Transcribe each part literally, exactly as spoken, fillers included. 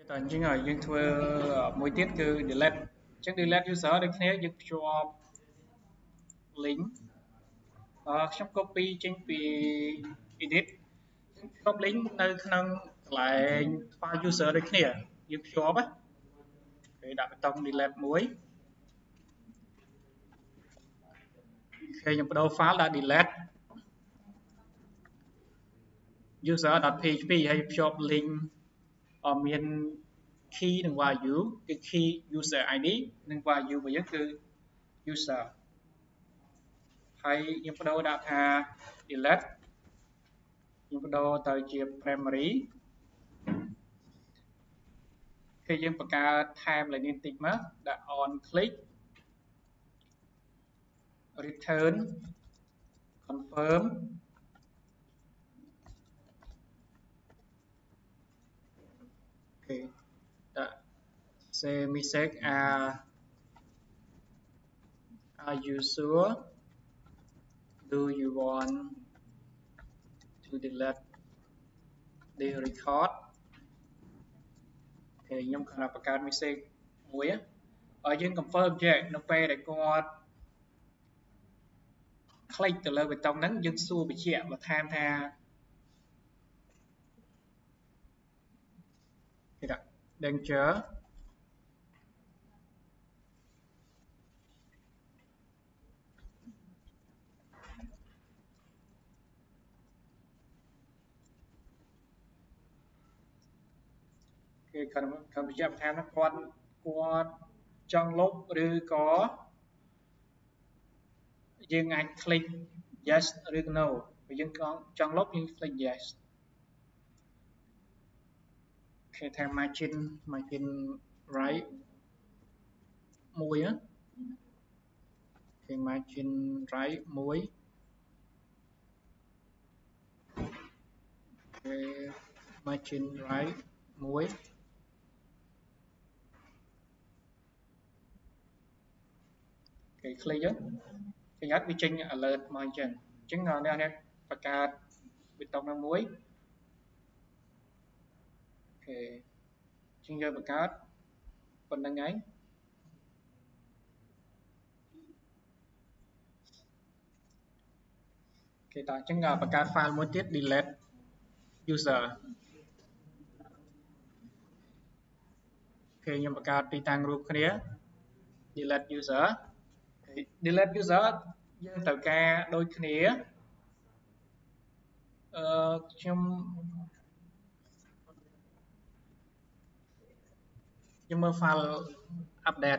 តើអញ្ចឹងហើយយើងធ្វើមួយទៀតគឺ delete អញ្ចឹង delete user ដូចគ្នាយើងភ្ជាប់ link អឺខ្ញុំ copy ចេញពី edit ខ្ញុំភ្ជាប់ link នៅក្នុងកន្លែង file user ដូចគ្នាយើងភ្ជាប់ណាគេដាក់ប៊ូតុង delete មួយគេខ្ញុំបដូរ file ដាក់ delete user.php ហើយភ្ជាប់ link អមមាន key និង value គឺ key user i d និង value របស់យើងគឺ user ហើយខ្ញុំបដូរដាក់ថា delete ខ្ញុំបដូរទៅជា primary គឺយើងបង្កើត time ឡើងនេះបន្តិចមកដាក់ on click return confirm okay ដាក់ say message are are you sure do you want to delete the record គេខ្ញុំគាត់បង្កើត message មួយឲ្យយើង confirm ចេះនៅពេលដែលគាត់ click ទៅលើប៊ូតុងហ្នឹងយើងសួរបញ្ជាក់បន្ថែមថាគេដាក់ danger គេគាត់គាត់បញ្ជាក់បន្ថែមថាគាត់គាត់ចង់លុបឬក៏យើងអាច click yes ឬ no បើយើងចង់លុបយើង click yes គេថា margin margin right មួយណាគេ margin right មួយគេ margin right មួយគេ click ទៅគេអត់វាចេញ alert មកអញ្ចឹងអញ្ចឹងអ្នកនេះបង្កើតប៊ូតុងនោះមួយអូខេអញ្ចឹងយើងបង្កើតប៉ុណ្្នឹងឯងគេតើអញ្ចឹងបង្កើត file មួយទៀត delete user គេខ្ញុំបង្កើតទីតាំងរូបគ្នា delete user delete user យើងត្រូវការដូចគ្នាអឺខ្ញុំខ្ញុំមើល file update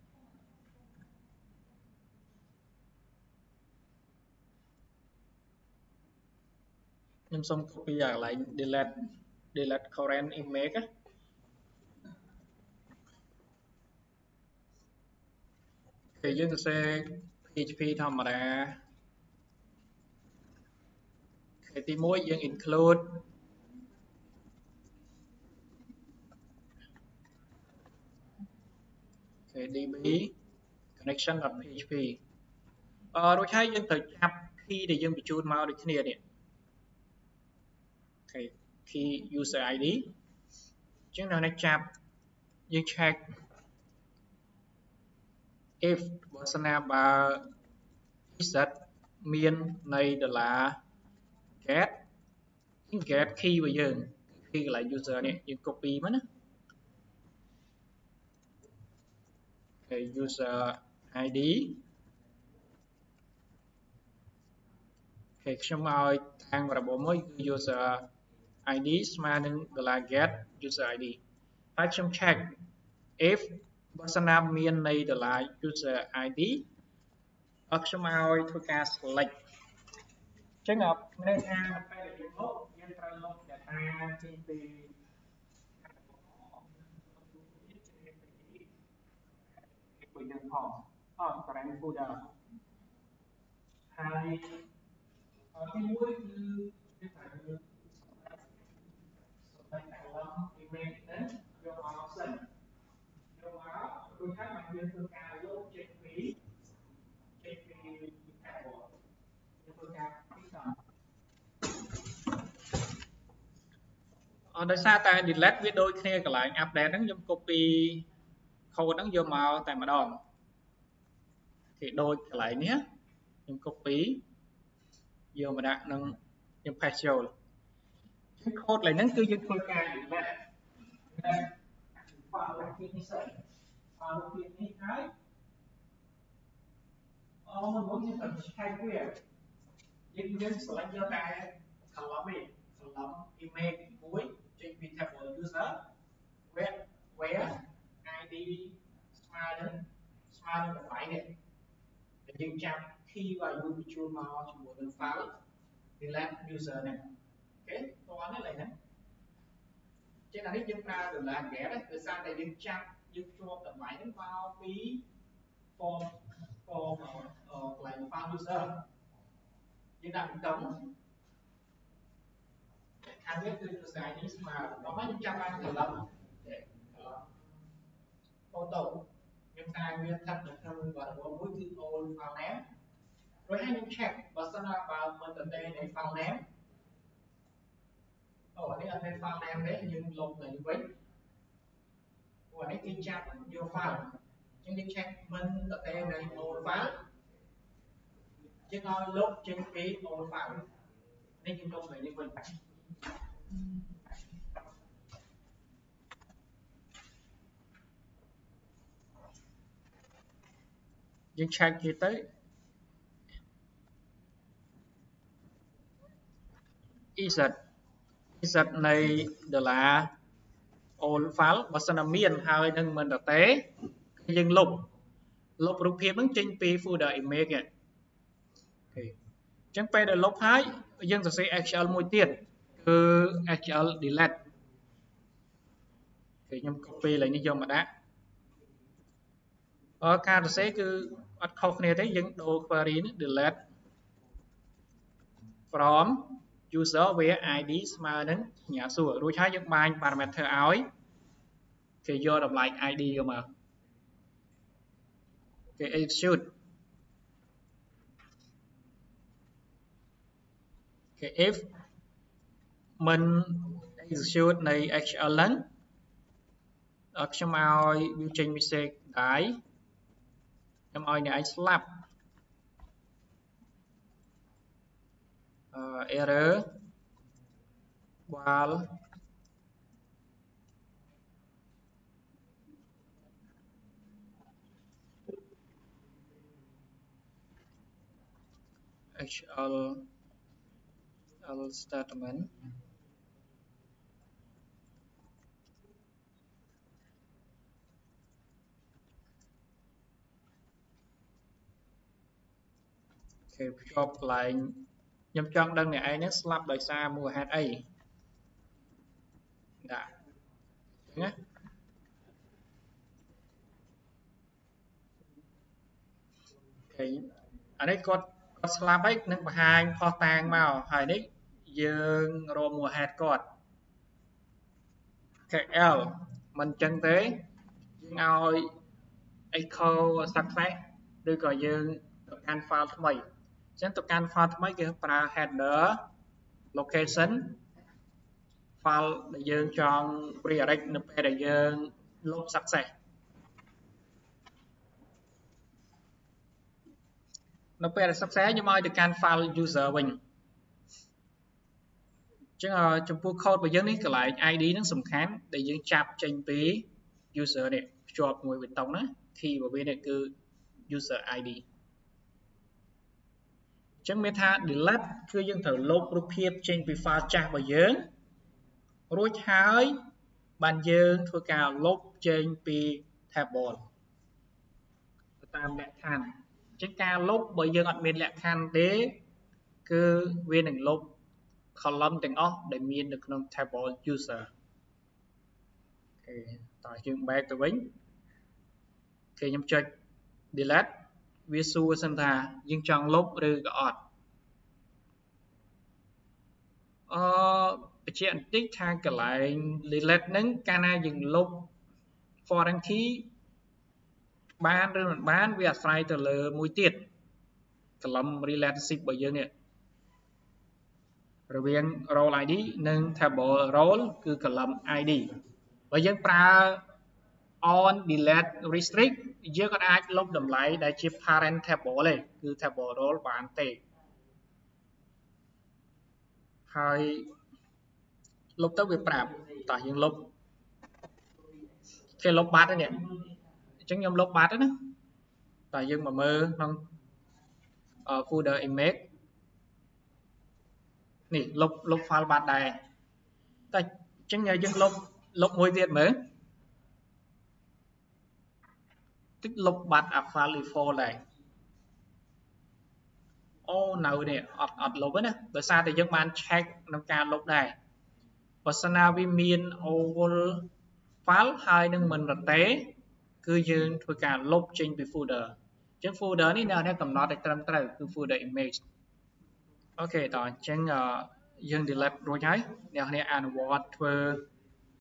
ខ្ញុំសូម copy អាកន្លែង delete delete current image គេយើងសរសេរ php ធម្មតាគេទីមួយយើង include db connection.php អឺរួចហើយយើងត្រូវចាប់ key ដែលយើងបញ្ជូនមកដូចគ្នានេះអូខេ key user id អញ្ចឹងនៅនេះចាប់យើង check if បើសិនណាបើ set មាននៃដុល្លារ get get key របស់យើង key កន្លែង user នេះយើង copy មកណាអូខេ user id អូខេខ្ញុំឲ្យតាំង variable មួយគឺ user id ស្មើនឹង $get user id ហើយខ្ញុំ check if បើសិនណាមាននៃ $user id អត់ខ្ញុំឲ្យធ្វើការ select អញ្ចឹងអត់មានថាពេលដែលយើងលុបយើងត្រូវលុប data ចេញពីពីយើងផងអត់ current folder ហើយទីមួយគឺយើងត្រូវ select column image ហ្នឹងយកមកសិនយកមករួចហើយមកយើងធ្វើការលុបចេញពីចេញពី table យើងធ្វើការពីរដងអដោយសារតែ delete វាដូចគ្នាកន្លែង update ហ្នឹងខ្ញុំ copy code ហ្នឹងយកមកតែម្ដងគេដូចកន្លែងនេះខ្ញុំ copy យកមកដាក់នឹងខ្ញុំ paste ចូល code កន្លែងហ្នឹងគឺយើងធ្វើការ delete file រូបភាពនេះសិន file រូបភាពនេះហើយអូមកយើងត្រូវ check វាយើងយើង select យកតែ column នេះ column image មួយចេញពី table user where where id ស្មើនឹងស្មើនឹងតម្លៃនេះដែលយើងចាប់ key value បញ្ចូលមកជាមួយនឹង file delete user នេះអូខេតោះនេះឡើយហ្នឹងចេះអានេះយើងប្រើ delete get ដោយសារតែយើងចាប់យើងភ្ជាប់តម្លៃហ្នឹងមកពី form form កន្លែង file user យើងដាក់ពីតុងខាងនេះគឺ user នេះស្មើដល់មកយើងចាប់បាន column photo ខ្ញុំតែវាស្ថិតនៅក្នុងវត្តមួយគឺ old file name rồi haiខ្ញុំ check បើសិនណាបើមិនទៅទេនៃ file name អូនេះអត់មាន file name ទេយើងលុបទៅវិញព្រោះនេះគេចាប់យក file អញ្ចឹងយើង check មិនទៅទេនៃ old file យើងឲ្យលុបចេញពី old file នេះយើងលុបទៅនេះវិញយើង check គេទៅinsert insert នៃ dollar old file បើសិនណាមានហើយនឹងមិនទៅទេគឺយើងលុបលុបរូបភាពហ្នឹងចេញពី folder image នេះអូខេអញ្ចឹងពេលដែលលុបហើយយើងសរសេរ html មួយទៀតគឺ html delete គេខ្ញុំ copy ឡើងនេះយកមកដាក់អឺការសរសេរគឺអត់ខុសគ្នាទេយើងដូរ query នេះ delete from user where id ស្មើនឹងសញ្ញាសួររួចហើយយើងបាញ់ parameter ឲ្យគេយកតម្លៃ id យកមកគេ execute គេ if មិន execute នៃ html ហ្នឹងខ្ញុំឲ្យវាចេញ message ដែរខ្ញុំឲ្យអ្នកឯងស្លាប់ uh, error while html statementគេភ្ជាប់កន្លែងខ្ញុំចង់ដឹងអ្នកឯងនេះស្លាប់ដោយសារមូលហេតុអីដាក់ណាអូខេអានេះគាត់គាត់ស្លាប់ហើយនឹងបង្ហាញផុសតាងមកហើយនេះយើងរកមូលហេតុគាត់ kl មិនចឹងទេយើងឲ្យ echo success ឬក៏យើងទៅកាន់ file ថ្មីអញ្ចឹងទៅកាន់ file ថ្មីគេប្រើ header location file ដែលយើងចង់ redirect នៅពេលដែលយើងលុប success នៅពេលដែល success ខ្ញុំឲ្យទៅកាន់ file user វិញអញ្ចឹងចំពោះ code របស់យើងនេះកន្លែង id ហ្នឹងសំខាន់ដែលយើងចាប់ចេញពី user នេះភ្ជាប់មួយបេតុងណា key របស់វានេះគឺ user id អញ្ចឹងមានថា delete គឺយើងត្រូវលុបរូបភាពចេញពី file ចាស់របស់យើងរួចហើយបានយើងធ្វើការលុបចេញពី table ទៅតាមលក្ខខណ្ឌអញ្ចឹងការលុបបើយើងអត់មានលក្ខខណ្ឌទេគឺវានឹងលុប column ទាំងអស់ដែលមាននៅក្នុង table user អូខេតោះយើង back ទៅវិញគេខ្ញុំចុច delete វាសួរសិនថាយើងចង់លុបឬក៏អត់អឺបញ្ជាក់បន្តិចថាកន្លែង delete ហ្នឹងកាលណាយើងលុប foreign key បានឬមិនបានវាអាស្រ័យទៅលើមួយទៀត column relationship របស់យើងនេះរវាង role ไอ ดี និង table role គឺ column ไอ ดี បើយើងប្រើ on delete restrict យើងក៏អាចលុបតម្លៃដែលជា parent table ទេគឺ table role បានទេហើយលុបទៅវាប្រាប់តោះយើងលុបគេលុបបាត់ហើយនេះអញ្ចឹងខ្ញុំលុបបាត់ហើយណាតើយើងមកមើលក្នុង folder image នេះលុបលុប file បាត់ដែរតែអញ្ចឹងយើងលុបលុបមួយទៀតមើលតិចលុបបាត់អា file default ដែរអូនៅនេះអត់អត់លុបទេណាដោយសារតែយើងបាន check ក្នុងការលុបដែរបើសិនណាវាមាន old file ហើយនឹងមិនរទេគឺយើងធ្វើការលុបចេញពី folder អញ្ចឹង folder នេះនៅនេះកំណត់ឲ្យត្រឹមត្រូវគឺ folder image អូខេតោះអញ្ចឹងយើង delete រួចហើយអ្នកនេះអនុវត្តធ្វើ